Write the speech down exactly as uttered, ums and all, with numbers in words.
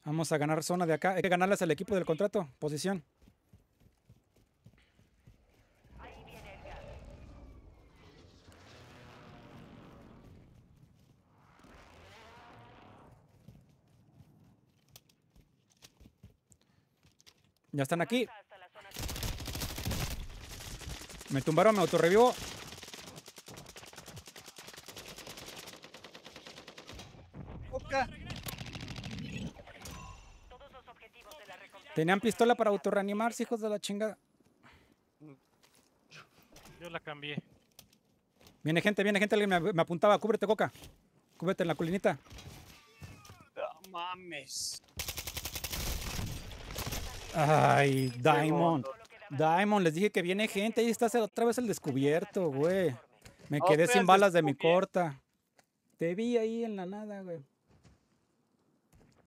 Vamos a ganar zona de acá. Hay que ganarles al equipo del contrato. Posición. Ya están aquí. Me tumbaron, me autorrevivo. Oca. Tenían pistola para autorreanimarse, hijos de la chingada. Yo la cambié. Viene gente, viene gente. Alguien me, me apuntaba. Cúbrete, Coca. Cúbrete en la colinita. No mames. Ay, Diamond. Diamond, les dije que viene gente. Ahí está otra vez el descubierto, güey. Me No, quedé fue sin el balas de mi descubierto. corta. Te vi ahí en la nada, güey.